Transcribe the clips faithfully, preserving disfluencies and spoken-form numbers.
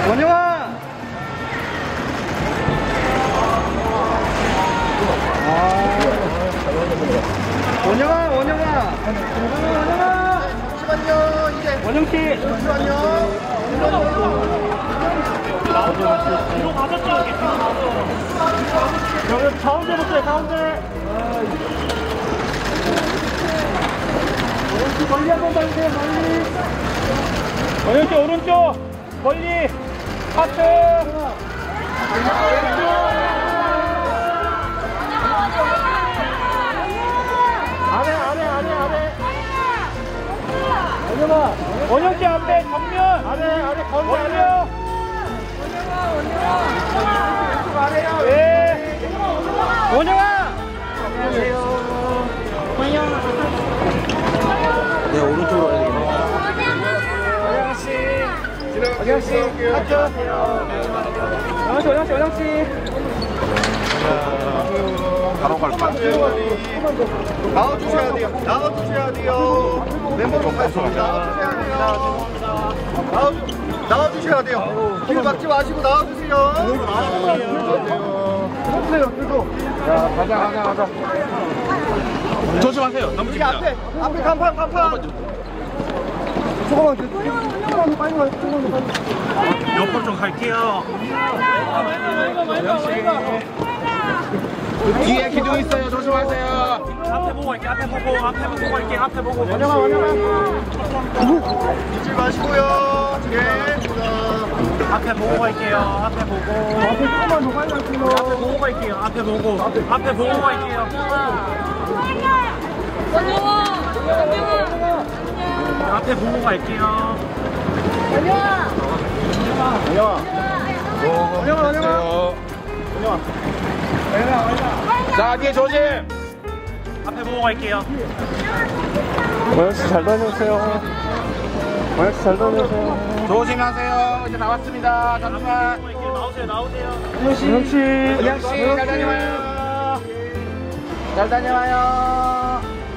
원영아! 아. 원영아, 원영아! 원영아! 잠시만요, 이제. 원영씨! 잠시만요. 뒤로 가셨죠? 이렇게 뒤로 가서. 여기 가운데부터 해, 가운데. 원영씨 멀리 한번 봐주세요, 멀리. 원영씨 오른쪽! 멀리! 하트! 아래, 아래, 아래, 아래. 원영아! 원영씨 앞에 정면! 아래, 아래, 거기 아래요! 왼쪽 아래요! 네! 원영아! 안녕하세요. 원영아. 네, 오른쪽으로 가야 되겠네. 원영씨. 원영씨. 하트. 원영씨, 원영씨, 원영씨. 바로 갈까? 나와주셔야 돼요. 나와주셔야 돼요. 멤버로 가겠습니다. 나와주셔야 돼요. 나와주, 나와주셔야 돼요. 길 막지 마시고 나와주세요. 나와주세요. 자, 가자, 가자, 가자. 조심하세요. 너무 여기 앞에, 앞에 간판, 간판. 조금만, 조금만 빨리 가요. 조금만 빨리. 옆으로 좀 갈게요. 뒤에 기둥 있어요. 조심하세요. 앞에 보고 갈게요. 앞에 보고, 앞에 보고 갈게요. 앞에 보고. 원영아, 원영아. 잊지 마시고요. 예. 앞에 보고 갈게요. 앞에 보고. 앞에 조금만 더 빨리 갈게요. 앞에 보고 갈게요. 앞에 보고. 앞에 보고 갈게요. 원영아! 원영아! 앞에 보고 갈게요. 원영아! 원영아. 원영아, 원영아. 자, 뒤에 조심. 앞에 보고 갈게요. 원영씨 잘 다녀오세요. 원영씨 잘 다녀오세요. 조심하세요. 이제 나왔습니다. 잠시만. 보고 갈게요. 나오세요. 나오세요. 원영씨. 원영씨, 잘 다녀와요. 잘 다녀와요.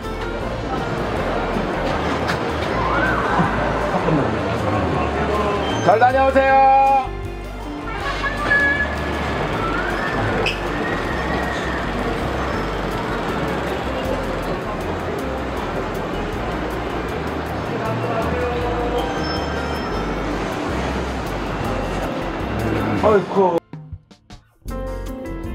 잘 다녀오세요. 아이고.